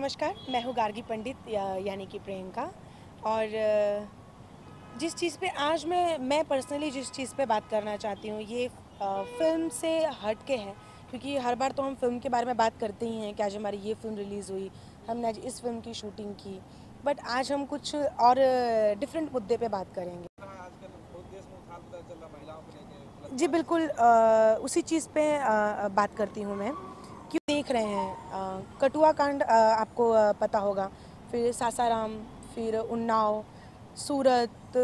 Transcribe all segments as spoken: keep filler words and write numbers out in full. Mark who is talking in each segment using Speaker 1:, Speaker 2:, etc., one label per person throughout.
Speaker 1: नमस्कार, मैं हूँ गार्गी पंडित या, यानी कि प्रियंका। और जिस चीज़ पे आज मैं मैं पर्सनली जिस चीज़ पे बात करना चाहती हूँ ये फ़िल्म से हट के है, क्योंकि हर बार तो हम फिल्म के बारे में बात करते ही हैं कि आज हमारी ये फ़िल्म रिलीज़ हुई, हमने आज इस फिल्म की शूटिंग की, बट आज हम कुछ और डिफरेंट मुद्दे पे बात करेंगे। जी बिल्कुल, आ, उसी चीज़ पे आ, बात करती हूँ मैं। क्यों देख रहे हैं कठुआ कांड, आपको आ, पता होगा, फिर सासाराम, फिर उन्नाव, सूरत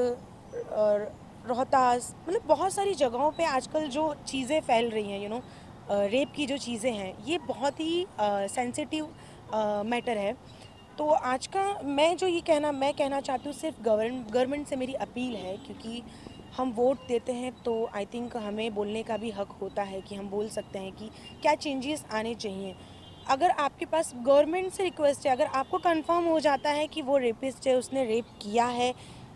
Speaker 1: और रोहतास, मतलब बहुत सारी जगहों पे आजकल जो चीज़ें फैल रही हैं, यू नो रेप की जो चीज़ें हैं, ये बहुत ही सेंसिटिव मैटर है। तो आज का मैं जो ये कहना मैं कहना चाहती हूँ, सिर्फ गवर्न गवर्नमेंट से मेरी अपील है, क्योंकि हम वोट देते हैं तो आई थिंक हमें बोलने का भी हक होता है कि हम बोल सकते हैं कि क्या चेंजेस आने चाहिए। अगर आपके पास गवर्नमेंट से रिक्वेस्ट है, अगर आपको कंफर्म हो जाता है कि वो रेपिस्ट है, उसने रेप किया है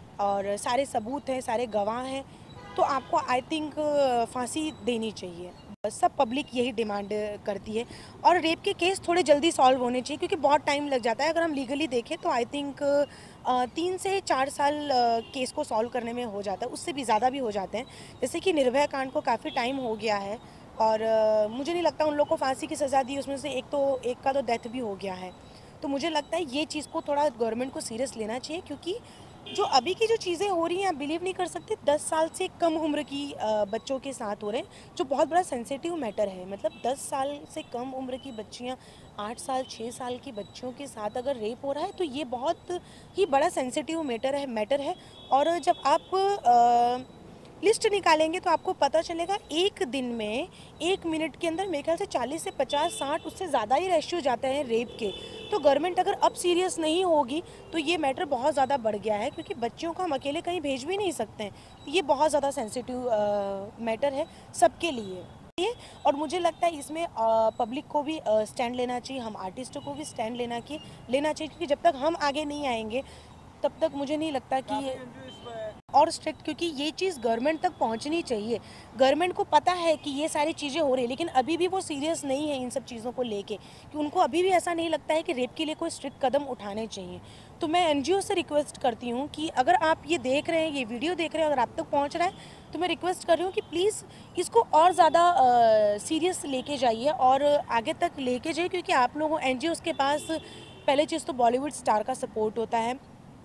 Speaker 1: और सारे सबूत हैं, सारे गवाह हैं, तो आपको आई थिंक फांसी देनी चाहिए। सब पब्लिक यही डिमांड करती है। और रेप के केस थोड़े जल्दी सॉल्व होने चाहिए, क्योंकि बहुत टाइम लग जाता है। अगर हम लीगली देखें तो आई थिंक तीन से चार साल केस को सॉल्व करने में हो जाता है, उससे भी ज़्यादा भी हो जाते हैं। जैसे कि निर्भया कांड को काफ़ी टाइम हो गया है और uh, मुझे नहीं लगता उन लोग को फांसी की सज़ा दी, उसमें से एक तो एक का तो डेथ भी हो गया है। तो मुझे लगता है ये चीज़ को थोड़ा गवर्नमेंट को सीरियस लेना चाहिए, क्योंकि जो अभी की जो चीज़ें हो रही हैं, आप बिलीव नहीं कर सकते, दस साल से कम उम्र की बच्चों के साथ हो रहे हैं, जो बहुत बड़ा सेंसिटिव मैटर है। मतलब दस साल से कम उम्र की बच्चियां आठ साल छः साल की बच्चियों के साथ अगर रेप हो रहा है, तो ये बहुत ही बड़ा सेंसिटिव मैटर है मैटर है और जब आप आ, लिस्ट निकालेंगे तो आपको पता चलेगा एक दिन में एक मिनट के अंदर मेरे ख्याल से चालीस से पचास साठ उससे ज़्यादा ही रेशियो जाते हैं रेप के। तो गवर्नमेंट अगर अब सीरियस नहीं होगी तो ये मैटर बहुत ज़्यादा बढ़ गया है, क्योंकि बच्चियों को हम अकेले कहीं भेज भी नहीं सकते हैं। ये बहुत ज़्यादा सेंसिटिव मैटर है सबके लिए। और मुझे लगता है इसमें पब्लिक को भी स्टैंड लेना चाहिए, हम आर्टिस्टों को भी स्टैंड लेना कि लेना चाहिए, क्योंकि जब तक हम आगे नहीं आएंगे तब तक मुझे नहीं लगता कि और स्ट्रिक्ट, क्योंकि ये चीज़ गवर्नमेंट तक पहुंचनी चाहिए। गवर्नमेंट को पता है कि ये सारी चीज़ें हो रही है, लेकिन अभी भी वो सीरियस नहीं है इन सब चीज़ों को लेके, कि उनको अभी भी ऐसा नहीं लगता है कि रेप के लिए कोई स्ट्रिक्ट कदम उठाने चाहिए। तो मैं एनजीओ से रिक्वेस्ट करती हूँ कि अगर आप ये देख रहे हैं, ये वीडियो देख रहे हैं, अगर आप तक पहुँच रहा है, तो मैं रिक्वेस्ट कर रही हूँ कि प्लीज़ इसको और ज़्यादा सीरियस लेके जाइए और आगे तक लेके जाइए, क्योंकि आप लोगों एनजीओ के पास पहले चीज़ तो बॉलीवुड स्टार का सपोर्ट होता है,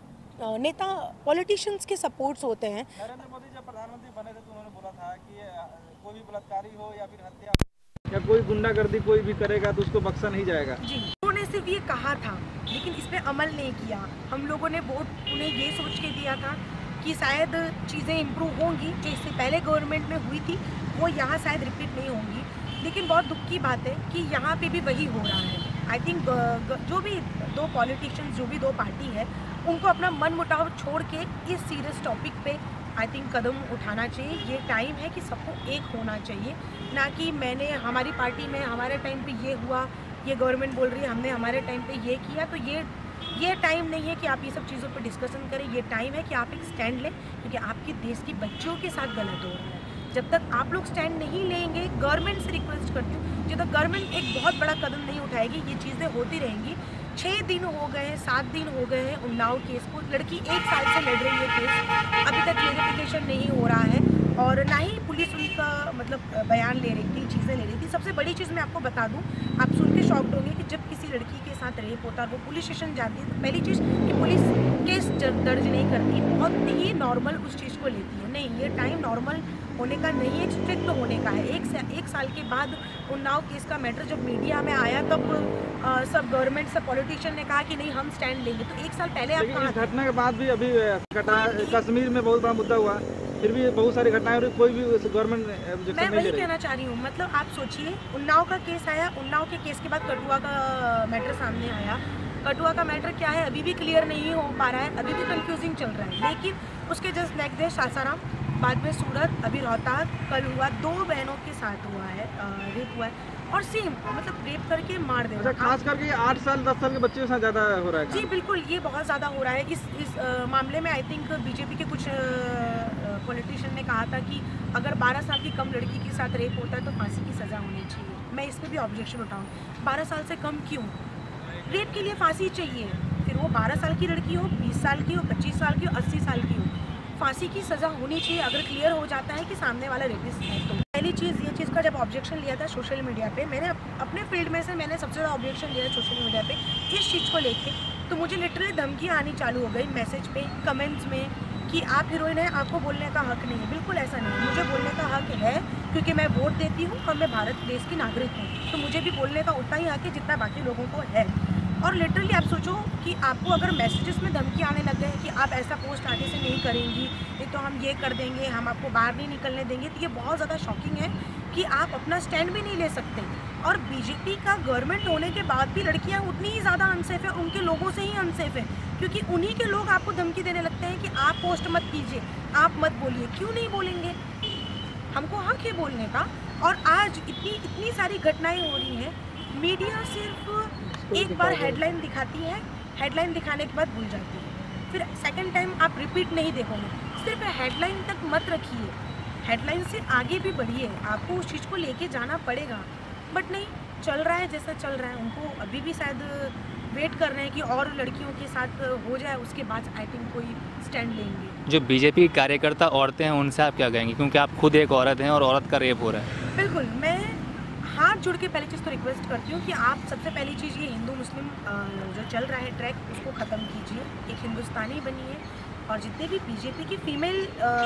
Speaker 1: नेता पॉलिटिशियंस के सपोर्ट्स होते हैं।
Speaker 2: नरेंद्र मोदी जब प्रधानमंत्री बने थे तो उन्होंने बोला था कि कोई भी बलात्कारी हो या फिर हत्या या कोई गुंडागर्दी कोई भी करेगा तो उसको बख्शा नहीं जाएगा।
Speaker 1: जी, उन्होंने सिर्फ ये कहा था, लेकिन इस पे अमल नहीं किया। हम लोगों ने वोट उन्हें ये सोच के दिया था कि शायद चीज़ें इम्प्रूव होंगी, जो इससे पहले गवर्नमेंट में हुई थी वो यहाँ शायद रिपीट नहीं होंगी। लेकिन बहुत दुख की बात है कि यहाँ पे भी वही हो रहा है। आई थिंक जो भी दो पॉलिटिशियंस, जो भी दो पार्टी है, उनको अपना मन मुटाव छोड़ के इस सीरियस टॉपिक पे आई थिंक कदम उठाना चाहिए। ये टाइम है कि सबको एक होना चाहिए, ना कि मैंने हमारी पार्टी में हमारे टाइम पे ये हुआ, ये गवर्नमेंट बोल रही है हमने हमारे टाइम पे ये किया। तो ये ये टाइम नहीं है कि आप ये सब चीज़ों पे डिस्कशन करें। ये टाइम है कि आप एक स्टैंड लें, क्योंकि आपके देश की बच्चियों के साथ गलत हो रहा है। जब तक आप लोग स्टैंड नहीं लेंगे, गवर्नमेंट से रिक्वेस्ट करती हूँ, जब तक गवर्नमेंट एक बहुत बड़ा कदम नहीं उठाएगी, ये चीज़ें होती रहेंगी। छः दिन हो गए हैं, सात दिन हो गए हैं उन्नाव केस को, लड़की एक साल से लड़ रही है केस, अभी तक क्लेरिफिकेशन नहीं हो रहा है और ना ही पुलिस उनका मतलब बयान ले रही थी, चीज़ें ले रही थी। सबसे बड़ी चीज़ मैं आपको बता दूं, आप सुन के शॉक्ड होंगे कि जब किसी लड़की के साथ रेप होता है, वो पुलिस स्टेशन जाती है, तो पहली चीज़ कि पुलिस केस दर्ज नहीं करती, बहुत ही नॉर्मल उस चीज़ को लेती है। नहीं, ये टाइम नॉर्मल होने का नहीं है, स्ट्रिक्ट होने का है। एक से, एक साल के बाद उन्नाव केस का मैटर जब मीडिया में आया, तब आ, सब गवर्नमेंट सब पॉलिटिशियन ने कहा कि नहीं हम स्टैंड लेंगे। तो एक साल पहले आप कहाँ
Speaker 2: इस घटना के बाद भी अभी कश्मीर में बहुत बड़ा मुद्दा हुआ, फिर भी बहुत सारी घटनाएं, कोई भी गवर्नमेंट
Speaker 1: मैं वही कहना चाह रही हूँ। मतलब आप सोचिए, उन्नाव का केस आया, उन्नाव के केस के बाद कठुआ का मैटर सामने आया। कठुआ का मैटर क्या है अभी भी क्लियर नहीं हो पा रहा है, अभी भी कंफ्यूजिंग चल रहा है। लेकिन उसके जस्ट नेक्स्ट डे सासाराम, बाद में सूरत, अभी रोहतास, कल हुआ, दो बहनों के साथ हुआ है, रेप हुआ है और सेम मतलब रेप करके मार देना।
Speaker 2: खास करके आठ साल दस साल के बच्चों के साथ ज़्यादा हो रहा है।
Speaker 1: जी बिल्कुल, ये बहुत ज़्यादा हो रहा है। इस इस आ, मामले में आई थिंक बीजेपी के कुछ पॉलिटिशियन ने कहा था कि अगर बारह साल की कम लड़की के साथ रेप होता है तो फांसी की सज़ा होनी चाहिए। मैं इस पर भी ऑब्जेक्शन उठाऊँ, बारह साल से कम क्यों? रेप के लिए फांसी चाहिए, फिर वो बारह साल की लड़की हो, बीस साल की हो, पच्चीस साल की हो, अस्सी साल की हो, फांसी की सज़ा होनी चाहिए अगर क्लियर हो जाता है कि सामने वाला रेपिस्ट है। तो पहली चीज़ ये चीज़ का जब ऑब्जेक्शन लिया था सोशल मीडिया पे, मैंने अपने फील्ड में से मैंने सबसे ज़्यादा ऑब्जेक्शन लिया सोशल मीडिया पे इस चीज़ को लेके, तो मुझे लिटरली धमकियाँ आनी चालू हो गई मैसेज पे, कमेंट्स में कि आप हीरोइन हैं, आपको बोलने का हक नहीं है। बिल्कुल ऐसा नहीं है, मुझे बोलने का हक है क्योंकि मैं वोट देती हूँ और मैं भारत देश की नागरिक हूँ, तो मुझे भी बोलने का उतना ही हक है जितना बाकी लोगों को है। और लिटरली आप सोचो कि आपको अगर मैसेजेस में धमकी आने लग गए कि आप ऐसा पोस्ट आगे से नहीं करेंगी, नहीं तो हम ये कर देंगे, हम आपको बाहर नहीं निकलने देंगे, तो ये बहुत ज़्यादा शॉकिंग है कि आप अपना स्टैंड भी नहीं ले सकते। और बीजेपी का गवर्नमेंट होने के बाद भी लड़कियां उतनी ही ज़्यादा अनसेफ है, उनके लोगों से ही अनसेफ है, क्योंकि उन्हीं के लोग आपको धमकी देने लगते हैं कि आप पोस्ट मत कीजिए, आप मत बोलिए। क्यों नहीं बोलेंगे? हमको हक है बोलने का। और आज इतनी इतनी सारी घटनाएं हो रही हैं, मीडिया सिर्फ एक बार हेडलाइन दिखाती है, हेडलाइन दिखाने के बाद भूल जाती है, फिर सेकंड टाइम आप रिपीट नहीं देखोगे। सिर्फ हेडलाइन तक मत रखिए, हेडलाइन से आगे भी बढ़िए, आपको उस चीज़ को लेके जाना पड़ेगा। बट नहीं, चल रहा है जैसा चल रहा है, उनको अभी भी शायद वेट कर रहे हैं कि और लड़कियों के साथ हो जाए, उसके बाद आई थिंक कोई स्टैंड लेंगे।
Speaker 3: जो बीजेपी की कार्यकर्ता औरतें हैं उनसे आप क्या कहेंगे, क्योंकि आप खुद एक औरत हैं और औरत का रेप हो रहा है?
Speaker 1: बिल्कुल, मैं हाथ जोड़ के पहली चीज़ तो रिक्वेस्ट करती हूँ कि आप सबसे पहली चीज़ ये हिंदू मुस्लिम जो चल रहा है ट्रैक, उसको ख़त्म कीजिए, एक हिंदुस्तानी बनिए। और जितने भी बीजेपी की फीमेल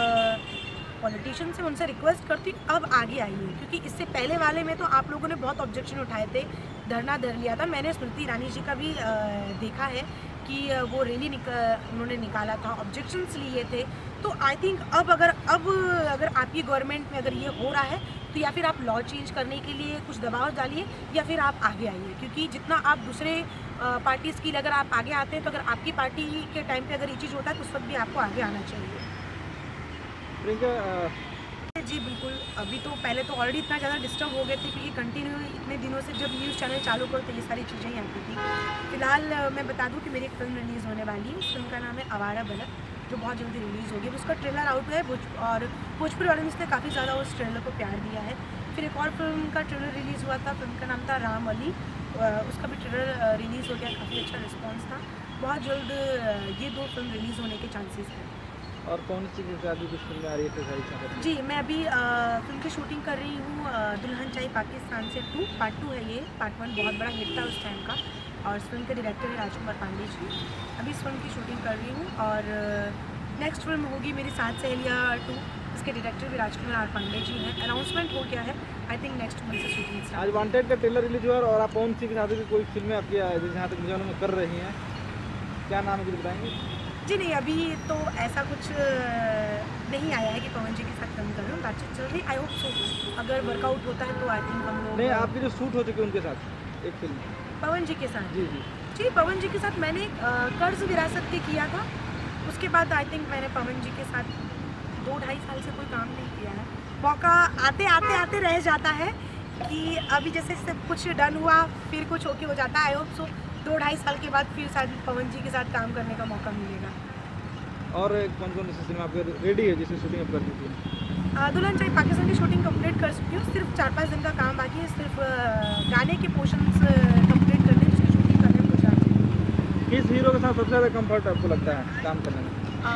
Speaker 1: पॉलिटिशियंस हैं उनसे रिक्वेस्ट करती हूँ अब आगे आइए, क्योंकि इससे पहले वाले में तो आप लोगों ने बहुत ऑब्जेक्शन उठाए थे, धरना धर लिया था। मैंने स्मृति ईरानी जी का भी आ, देखा है कि वो रैली निक, उन्होंने निकाला था, ऑब्जेक्शंस लिए थे। तो आई थिंक अब अगर अब अगर आपकी गवर्नमेंट में अगर ये हो रहा है तो या फिर आप लॉ चेंज करने के लिए कुछ दबाव डालिए या फिर आप आगे आइए, क्योंकि जितना आप दूसरे पार्टीज़ की अगर आप आगे आते हैं तो अगर आपकी पार्टी के टाइम पे अगर ये चीज़ होता है तो उस वक्त भी आपको आगे आना चाहिए। जी बिल्कुल, अभी तो पहले तो ऑलरेडी इतना ज़्यादा डिस्टर्ब हो गए थे क्योंकि कंटिन्यू इतने दिनों से जब न्यूज़ चैनल चालू करो तो ये सारी चीज़ें ही आती थी। फिलहाल मैं बता दूं कि मेरी एक फिल्म रिलीज़ होने वाली है, उस फिल्म का नाम है आवारा बलक, जो बहुत जल्दी रिलीज़ होगी। उसका ट्रेलर आउट है और भोजपुरी ऑडियंस ने काफ़ी ज़्यादा उस ट्रेलर को प्यार दिया है। फिर एक और फिल्म का ट्रेलर रिलीज़ हुआ था, फिल्म का नाम था राम अली, उसका भी ट्रेलर रिलीज़ हो गया, काफ़ी अच्छा रिस्पॉन्स था। बहुत जल्द ये दो फिल्म रिलीज़ होने के चांसेस हैं।
Speaker 2: और कौन सी चीज़ अभी कुछ फिल्में आ रही है सारी चीज़ें?
Speaker 1: जी मैं अभी आ, फिल्म की शूटिंग कर रही हूँ, दुल्हन चाहे पाकिस्तान से टू, पार्ट टू है ये, पार्ट वन बहुत बड़ा हिट था उस टाइम का, और इस फिल्म के डायरेक्टर है राजकुमार पांडे जी। अभी इस फिल्म की शूटिंग कर रही हूँ और नेक्स्ट फिल्म होगी मेरी सात सहेलियाँ टू, इसके डायरेक्टर भी राजकुमार पांडे जी हैं। अनाउंसमेंट हो गया है, आई थिंक नेक्स्ट मंथ से शूटिंग।
Speaker 2: आज वांटेड का ट्रेलर रिलीज हुआ और आप कौन सी के साथ कोई फिल्में आपकी जहाँ तक मुझे में कर रही हैं, क्या नाम है कुछ बताएंगे?
Speaker 1: जी नहीं, अभी तो ऐसा कुछ नहीं आया है कि पवन जी के साथ फिल्म कर रही हूँ, बातचीत चल रही। आई होप सो अगर वर्कआउट होता है तो आई थिंक हम लोग।
Speaker 2: नहीं, आपके जो शूट हो चुके उनके साथ एक फिल्म
Speaker 1: पवन जी के साथ?
Speaker 2: जी जी
Speaker 1: जी पवन जी के साथ मैंने कर्ज विरासत पे किया था, उसके बाद आई थिंक मैंने पवन जी के साथ दो ढाई साल से कोई काम नहीं किया है। मौका आते आते आते रह जाता है कि अभी जैसे सब कुछ डन हुआ फिर कुछ होके हो जाता है। आई होप सो दो ढाई साल के बाद फिर शायद पवन जी के साथ काम करने का मौका मिलेगा।
Speaker 2: और कौन कौन सी सिनेमा आपके रेडी है जिसकी शूटिंग आप कर दी थी?
Speaker 1: दुल्हन चाहे पाकिस्तान की शूटिंग कंप्लीट कर चुकी हूँ, सिर्फ चार पाँच दिन का काम बाकी है, सिर्फ गाने के पोर्शंस कंप्लीट करने हैं, जिसकी शूटिंग करने में कुछ आगे।
Speaker 2: किस हीरो के साथ सबसे ज़्यादा कंफर्ट आपको लगता है काम करने में?
Speaker 1: आ,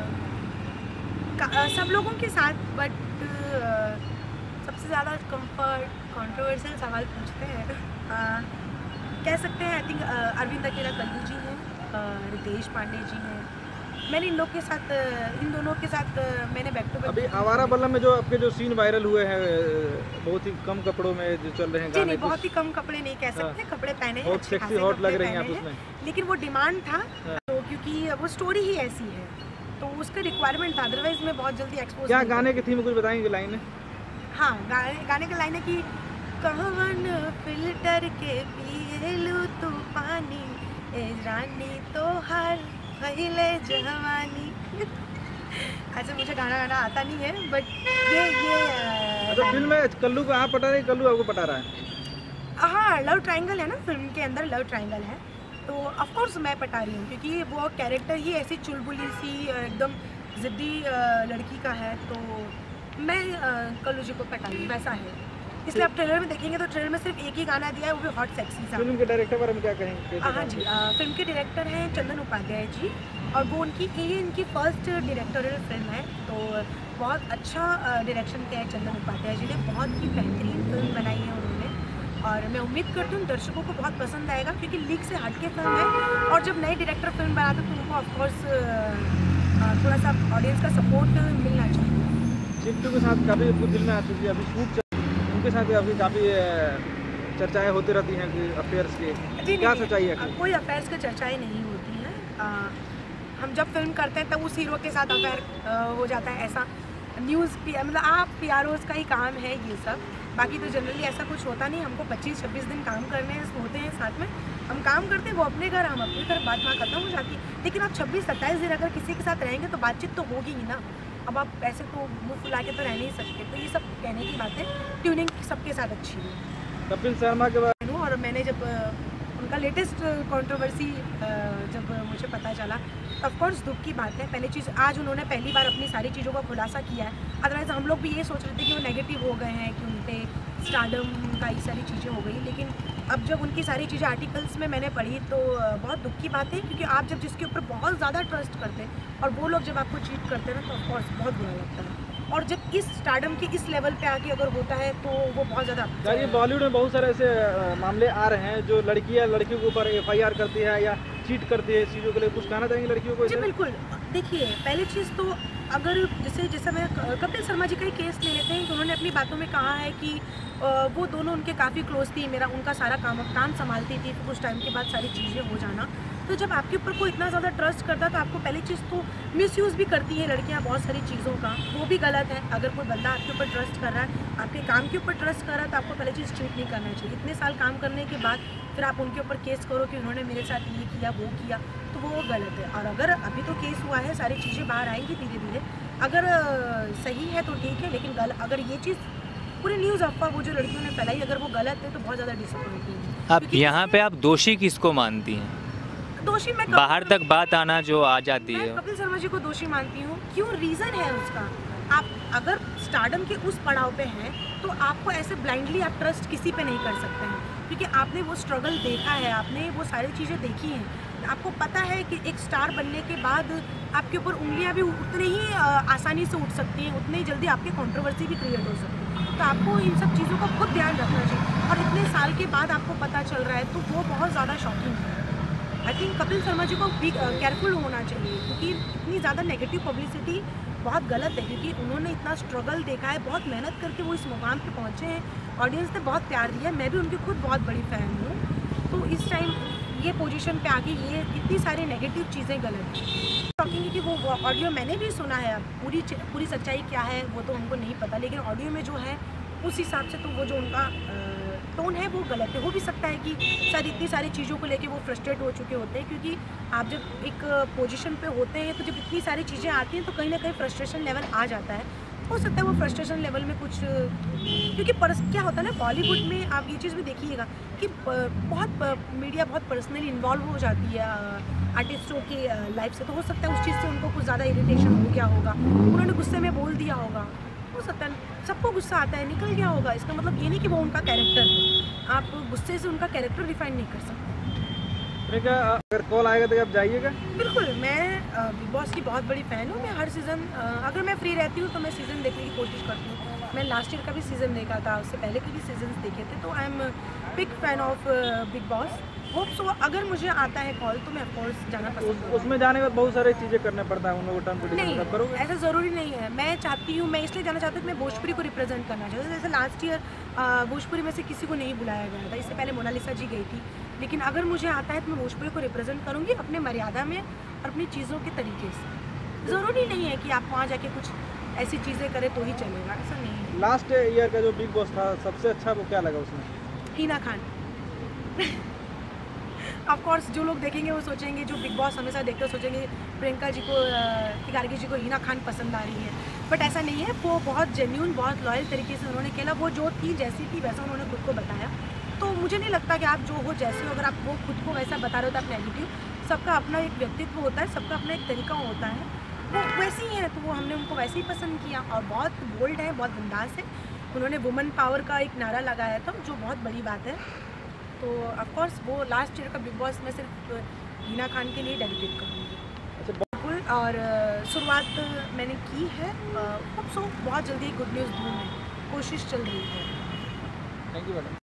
Speaker 1: का, सब लोगों के साथ, बट सबसे ज़्यादा कंफर्ट कंट्रोवर्शियल सवाल पूछते हैं। आ, कह सकते हैं आई थिंक अरविंद अकेला कल्लू जी हैं, रितेश पांडे जी हैं। मैंने इन लोग के साथ, इन दोनों के साथ मैंने बैक टू बैक।
Speaker 2: अभी आवारा बल्लम में जो आपके जो सीन वायरल हुए हैं बहुत ही कम कपड़ों में जो चल रहे हैं
Speaker 1: जी नहीं, बहुत ही कम कपड़े नहीं कह सकते, कपड़े पहने हैं,
Speaker 2: बहुत सेक्सी हॉट लग रही हैं आप उसमें,
Speaker 1: लेकिन वो डिमांड था तो क्योंकि वो स्टोरी ही ऐसी है तो उसका रिक्वायरमेंट था, अदरवाइज मैं बहुत जल्दी एक्सपोज।
Speaker 2: क्या गाने की थीम कुछ बताएंगे लाइन? हाँ,
Speaker 1: गाने गाने की लाइन है कि कहवन फिल्टर के पीलू तू पानी ए रानी तो हर पहले जवानी। अच्छा मुझे गाना गाना आता नहीं है, बट ये ये
Speaker 2: अच्छा फिल्म में कल्लू को आप पटा रहे हैं, कल्लू आपको पटा रहा है?
Speaker 1: हाँ, लव ट्रायंगल है ना फिल्म के अंदर, लव ट्रायंगल है तो ऑफ कोर्स मैं पटा रही हूँ क्योंकि वो कैरेक्टर ही ऐसी चुलबुली सी एकदम ज़िद्दी लड़की का है, तो मैं कल्लू जी को पटा रही हूँ, वैसा है। इसलिए आप ट्रेलर में देखेंगे तो ट्रेलर में सिर्फ एक ही गाना दिया है, वो भी हॉट सेक्सी सा।
Speaker 2: फिल्म के डायरेक्टर बारे में क्या कहेंगे?
Speaker 1: हाँ जी, आ, फिल्म के डायरेक्टर हैं चंदन उपाध्याय जी, और वो उनकी ये इनकी फर्स्ट डायरेक्टोरियल फिल्म है, तो बहुत अच्छा डायरेक्शन किया है चंदन उपाध्याय जी ने, बहुत ही बेहतरीन फिल्म बनाई है उन्होंने, और मैं उम्मीद करती हूँ दर्शकों को बहुत पसंद आएगा, क्योंकि लीक से हटके फिल्म है, और जब नए डायरेक्टर फिल्म बनाते तो उनको ऑफकोर्स थोड़ा सा ऑडियंस का सपोर्ट मिलना चाहिए।
Speaker 2: चिंटू के साथ काफ़ी कुछ दिल में आ चुकी है, अभी शूट उनके साथ अभी काफ़ी चर्चाएं होती रहती हैं कि अफेयर्स की, क्या सच्चाई है?
Speaker 1: कोई अफेयर्स की चर्चाएं नहीं होती हैं, हम जब फिल्म करते हैं तब उस हीरो के साथ अफेयर हो जाता है, ऐसा न्यूज़ मतलब आप पी आर ओज़ का ही काम है ये सब, बाकी तो जनरली ऐसा कुछ होता नहीं। हमको पच्चीस छब्बीस दिन काम करने होते हैं साथ में, हम काम करते हैं, वो अपने घर, हम अपने घर, बात वहाँ खत्म हो जाती है। लेकिन आप छब्बीस सत्ताईस दिन अगर किसी के साथ रहेंगे तो बातचीत तो होगी ही ना, अब आप ऐसे तो मुँह फुला के तो रह नहीं सकते, तो ये सब कहने की बात है। ट्यूनिंग सबके साथ अच्छी है।
Speaker 2: कपिल शर्मा के बारे
Speaker 1: में और मैंने जब उनका लेटेस्ट कंट्रोवर्सी जब मुझे पता चला तो ऑफकोर्स दुख की बात है। पहली चीज़, आज उन्होंने पहली बार अपनी सारी चीज़ों का खुलासा किया है, अदरवाइज़ हम लोग भी ये सोच रहे थे कि वो नेगेटिव हो गए हैं, कि उन पर स्टारडम का ये सारी चीज़ें हो गई, लेकिन अब जब उनकी सारी चीज़ें आर्टिकल्स में मैंने पढ़ी तो बहुत दुख की बात है, क्योंकि आप जब जिसके ऊपर बहुत ज़्यादा ट्रस्ट करते हैं और वो लोग जब आपको चीट करते हैं ना, तो ऑफकोर्स बहुत बुरा लगता है, और जब इस स्टारडम के इस लेवल पे आके अगर होता है तो वो बहुत ज़्यादा।
Speaker 2: यार ये बॉलीवुड में बहुत सारे ऐसे मामले आ रहे हैं जो लड़कियां लड़कियों के ऊपर एफ आई आर करती है या चीट करती है, इस चीज़ों के लिए कुछ कहना चाहेंगे लड़कियों को?
Speaker 1: जी बिल्कुल, देखिए पहली चीज़ तो अगर जैसे जैसा मैं कपिल शर्मा जी का ही केस ले लेते हैं, तो उन्होंने अपनी बातों में कहा है कि वो दोनों उनके काफ़ी क्लोज थी, मेरा उनका सारा काम काम संभालती थी, तो कुछ टाइम के बाद सारी चीज़ें हो जाना, तो जब आपके ऊपर कोई इतना ज़्यादा ट्रस्ट करता है तो आपको पहली चीज़ तो मिसयूज़ भी करती हैं लड़कियां बहुत सारी चीज़ों का, वो भी गलत है। अगर कोई बंदा आपके ऊपर ट्रस्ट कर रहा है, आपके काम के ऊपर ट्रस्ट कर रहा है, तो आपको पहली चीज़ चीट नहीं करना चाहिए। इतने साल काम करने के बाद फिर आप उनके ऊपर केस करो कि उन्होंने मेरे साथ ये किया वो किया, तो वो गलत है। और अगर अभी तो केस हुआ है, सारी चीज़ें बाहर आएंगी धीरे धीरे, अगर सही है तो ठीक है, लेकिन गल अगर ये चीज़ पूरी न्यूज़ अफवाह वो जो लड़कियों ने फैलाई अगर वो गलत है तो बहुत ज़्यादा डिसअपॉइंटिंग है।
Speaker 3: आप यहाँ पे आप दोषी किसको मानती हैं?
Speaker 1: दोषी मैं
Speaker 3: बाहर तक बात आना जो आ जाती है,
Speaker 1: कपिल शर्मा जी को दोषी मानती हूँ। क्यों? रीज़न है उसका। आप अगर स्टारडम के उस पड़ाव पे हैं तो आपको ऐसे ब्लाइंडली आप ट्रस्ट किसी पे नहीं कर सकते हैं, क्योंकि आपने वो स्ट्रगल देखा है, आपने वो सारी चीज़ें देखी हैं, आपको पता है कि एक स्टार बनने के बाद आपके ऊपर उंगलियां भी उतने ही आसानी से उठ सकती हैं, उतने ही जल्दी आपके कंट्रोवर्सी भी क्रिएट हो सकती है, तो आपको इन सब चीज़ों का खुद ध्यान रखना चाहिए। और इतने साल के बाद आपको पता चल रहा है तो वो बहुत ज़्यादा शॉकिंग है। आई थिंक कपिल शर्मा जी को भी केयरफुल होना चाहिए, क्योंकि इतनी ज़्यादा नेगेटिव पब्लिसिटी बहुत गलत है, क्योंकि उन्होंने इतना स्ट्रगल देखा है, बहुत मेहनत करके वो इस मुकाम पे पहुँचे हैं, ऑडियंस ने बहुत प्यार दिया है, मैं भी उनकी खुद बहुत बड़ी फ़ैन हूँ। तो इस टाइम ये पोजीशन पे आके ये इतनी सारी नेगेटिव चीज़ें गलत हैं। टॉकिंग कि वो ऑडियो मैंने भी सुना है, पूरी पूरी सच्चाई क्या है वो तो हमको नहीं पता, लेकिन ऑडियो में जो है उस हिसाब से तो वो जो उनका टोन है वो गलत है। हो भी सकता है कि शायद इतनी सारी चीज़ों को लेके वो फ्रस्ट्रेट हो चुके होते हैं, क्योंकि आप जब एक पोजीशन पे होते हैं तो जब इतनी सारी चीज़ें आती हैं तो कहीं ना कहीं फ्रस्ट्रेशन लेवल आ जाता है। हो सकता है वो फ्रस्ट्रेशन लेवल में कुछ, क्योंकि परस क्या होता है ना बॉलीवुड में, आप ये चीज़ भी देखिएगा कि बहुत मीडिया बहुत पर्सनली इन्वॉल्व हो जाती है आर्टिस्टों की लाइफ से, तो हो सकता है उस चीज़ से उनको कुछ ज़्यादा इरिटेशन हो गया होगा, उन्होंने गुस्से में बोल दिया होगा, हो सकता है सबको गुस्सा आता है, निकल गया होगा। इसका मतलब ये नहीं कि वो उनका कैरेक्टर है, आप गुस्से से उनका कैरेक्टर डिफाइन नहीं कर सकते।
Speaker 2: क्या अगर कॉल आएगा तो आप जाइएगा?
Speaker 1: बिल्कुल, मैं बिग बॉस की बहुत बड़ी फ़ैन हूँ। मैं हर सीज़न अगर मैं फ्री रहती हूँ तो मैं सीज़न देखने की कोशिश करती हूँ। मैं लास्ट ईयर का भी सीज़न देखा था, उससे पहले के भी सीजन देखे थे, तो I am big fan of Bigg Boss. Hope so अगर मुझे आता है कॉल तो मैं ऑफकोर्स जाना पसंद करूँगी।
Speaker 2: उसमें जाने के बाद बहुत सारी चीज़ें करने पड़ता है, उन लोगों को टर्म
Speaker 1: नहीं, ऐसा ज़रूरी नहीं है। मैं चाहती हूँ, मैं इसलिए जाना चाहती हूँ कि मैं भोजपुरी को रिप्रेजेंट करना चाहती हूँ। जैसे लास्ट ईयर भोजपुरी में से किसी को नहीं बुलाया गया था, इससे पहले मोनालिसा जी गई थी, लेकिन अगर मुझे आता है तो मैं भोजपुरी को रिप्रेजेंट करूँगी अपने मर्यादा में और अपनी चीज़ों के तरीके से। ज़रूरी नहीं है कि आप वहाँ जाके कुछ ऐसी चीज़ें करें तो ही चलेगा, ऐसा नहीं है।
Speaker 2: लास्ट ईयर का जो बिग बॉस था सबसे अच्छा वो क्या लगा उसमें?
Speaker 1: हिना खान। ऑफ कोर्स जो लोग देखेंगे वो सोचेंगे, जो बिग बॉस हमेशा देखते सोचेंगे प्रियंका जी को, तिवारी जी को हिना खान पसंद आ रही है, बट ऐसा नहीं है। वो बहुत जेन्यून, बहुत लॉयल तरीके से उन्होंने खेला। वो जो थी जैसी थी वैसा उन्होंने खुद को बताया। तो मुझे नहीं लगता कि आप जो हो जैसे हो, अगर आप वो खुद को वैसा बता रहे हो तो आप नेगेटिव, सबका अपना एक व्यक्तित्व होता है, सबका अपना एक तरीका होता है, वो वैसी ही है, तो वो हमने उनको वैसे ही पसंद किया। और बहुत बोल्ड है, बहुत बिंदास है, उन्होंने वुमेन पावर का एक नारा लगाया था, जो बहुत बड़ी बात है। तो ऑफ कोर्स वो लास्ट ईयर का बिग बॉस में सिर्फ हिना खान के लिए डेडिकेट करूँगी।
Speaker 2: अच्छा,
Speaker 1: बिल्कुल। और शुरुआत मैंने की है, होप सो बहुत जल्दी गुड न्यूज़ दूँ मैं, कोशिश चल रही है।
Speaker 2: Thank you madam.